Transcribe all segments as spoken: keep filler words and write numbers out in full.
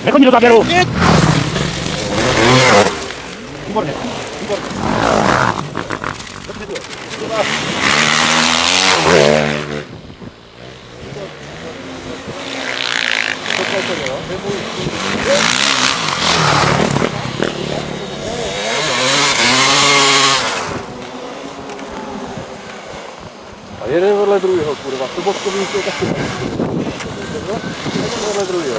Nechodí do záběru! Výborně, výborně. A jeden vedle druhého, kurva, to boskový je taky. Jeden vedle druhého.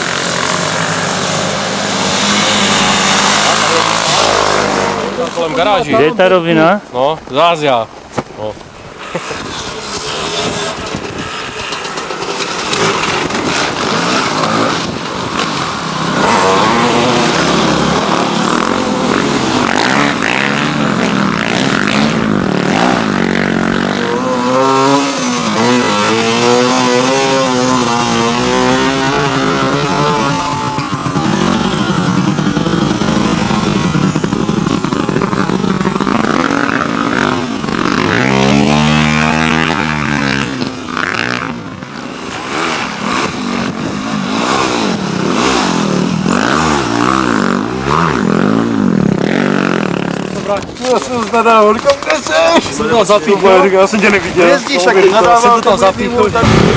Kolem garáži. Kde je ta rovina? No, zázja. No. Já jsem se nadával, říkám, kde jsi? Jsem to tam zapíchl. Já jsem tě neviděl. Jezdíš, tak ty nadával, jsem to tam zapíchl.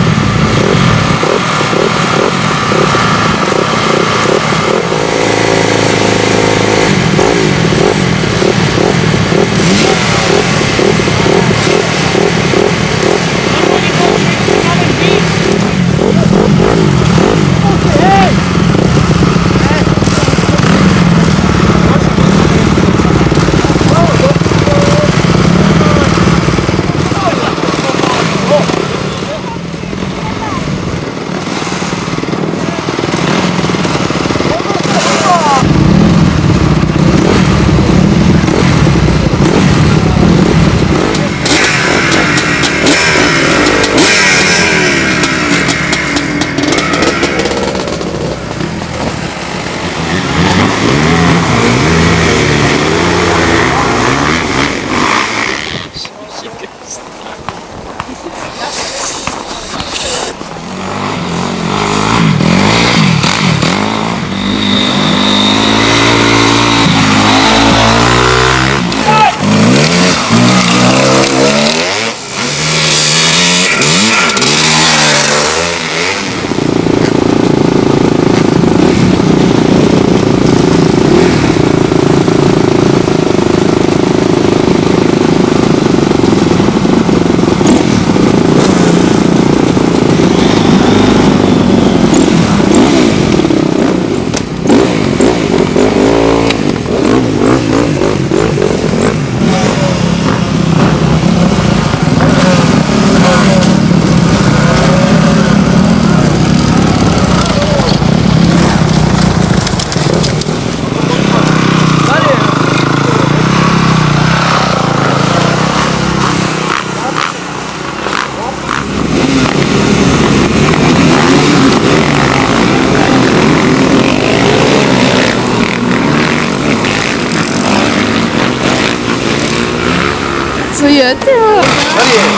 Co je, ty jo? Tady je.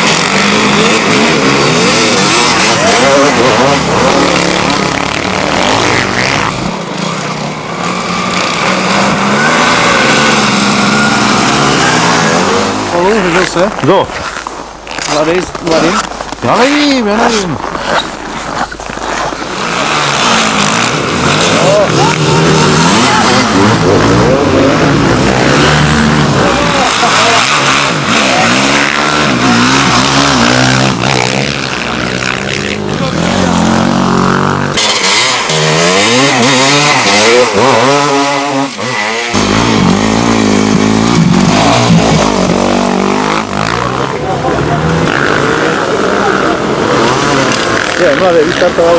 Halo, řešil se? Kdo? Mladý, mladý? Já nevím, já nevím. Je, mladý, vystartoval.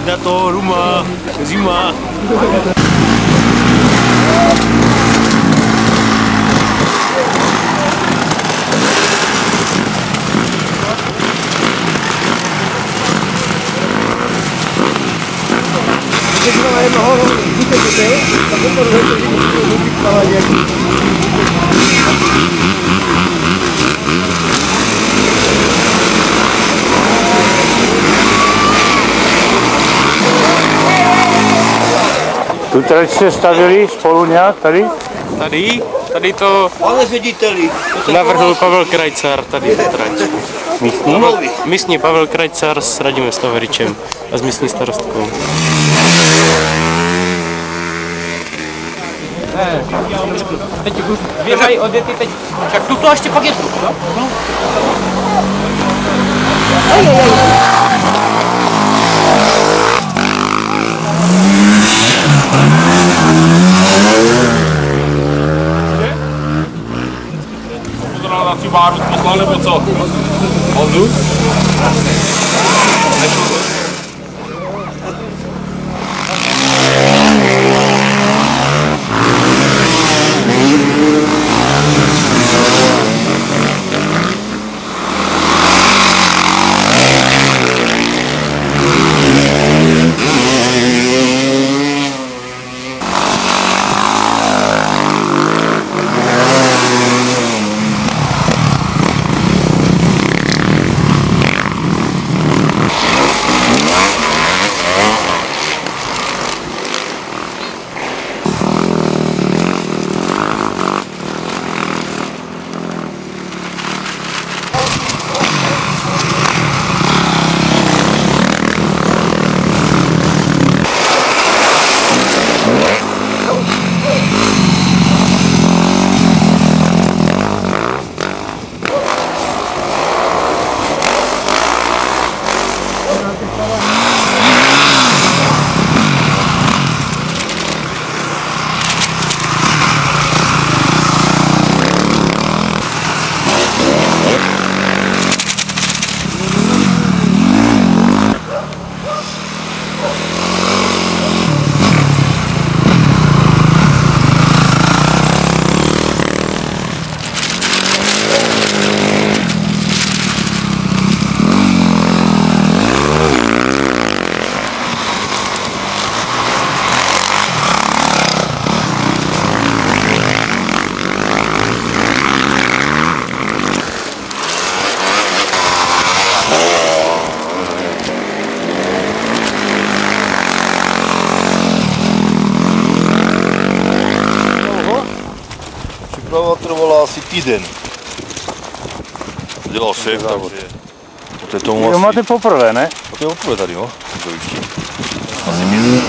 na to, Ruma, zima. Na jednoho, vidíte ty, tak to můžu stávat nějaký. Tu trať jste stavili spolu nějak tady? Tady, tady to Ale řediteli. navrhl Pavel Krajcar, tady ta trať. Místní? Místní Pavel Krajcar s Radimem Staveričem a s místní starostkou. Teď dvě mají odjety teď. Tak tu to ještě pak je tu, no? To na naši báru poslal nebo co? Honzu? Příprava trvala asi týden. Dělal šéf, takže to je tomu To asi... máte poprvé, ne? To je poprvé tady, no, to ještě. Asi měsíc.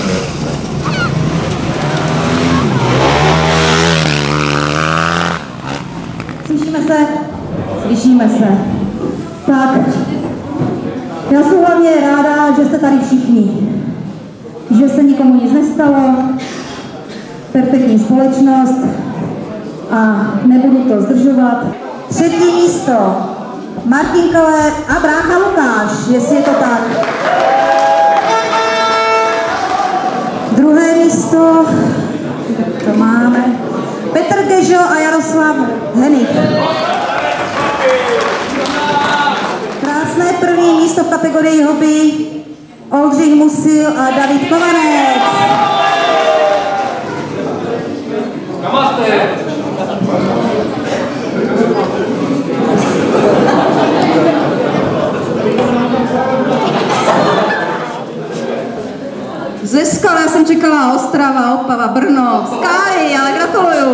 Slyšíme se? Slyšíme se. Tak, já jsem hlavně ráda, že jste tady všichni. Že se nikomu nic nestalo, perfektní společnost a nebudu to zdržovat. Třetí místo, Martin Keller a brácha Lukáš, jestli je to tak. Druhé místo, to máme, Petr Gežo a Jaroslav Henik. Krásné první místo v kategorii hobby, Oldřich Musil a David Kovanec. Ze Skal, já jsem čekala Ostrava, Opava, Brno, Sky, ale gratuluju.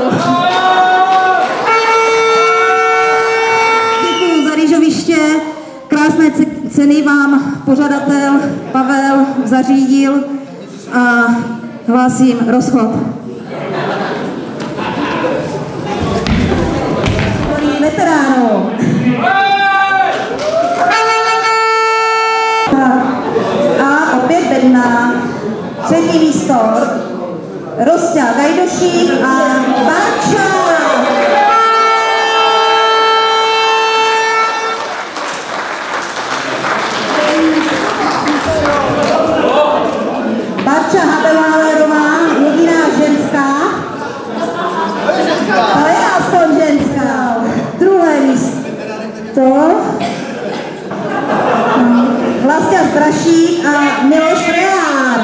Děkuju za rýžoviště, krásné ceny vám pořadatel Pavel zařídil a hlásím rozchod. Veteránů. A opět Bedna. Třetí místo Rostia Gajdošík a Barča. Strašík a Miloš Frejár.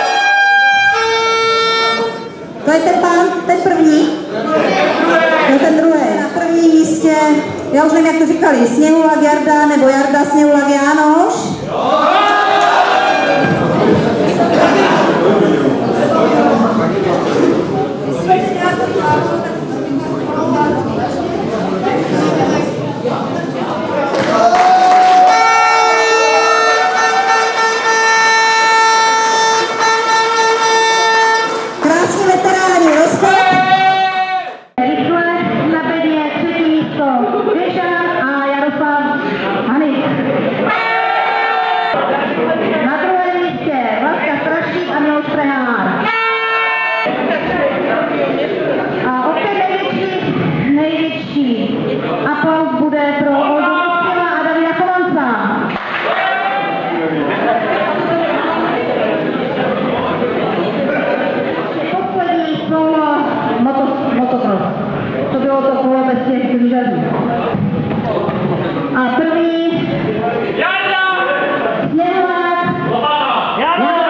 To je ten pán, ten první? To je ten druhý. Na prvním místě, já už nevím, jak to říkali, Sněhulak Jarda nebo Jarda Sněhulak Jánoš. Krásní veteráni, rozchod. Rychle na bedně třetí místo Věšan a Jaroslav Hanik. Na druhém místě Vlasta Strašík a Miloš Frejár. A opět největší, největší aplaus bude pro Oldu Kostěla a Davida Chovance. Poslední kolo motocross. To bylo to kolo bez těch lyžařů. A první Sněhulak Jánoš.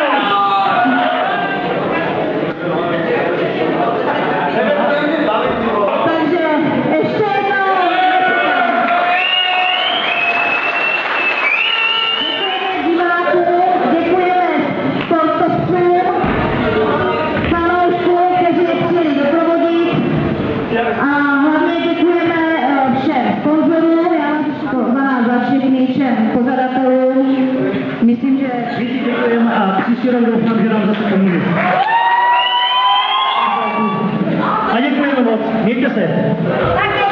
Takže ještě jednou děkujeme divákům, děkujeme sportovcům, fanouškům, kteří je chtěli doprovodit a hlavně děkujeme eh, všem sponzorům, já mám to za nás, za všechny, všem pořadatelům. Myslím, že Všichni děkujeme a příští rok doufám, že nám zase pomůže. A děkujeme moc. Mějte se. taky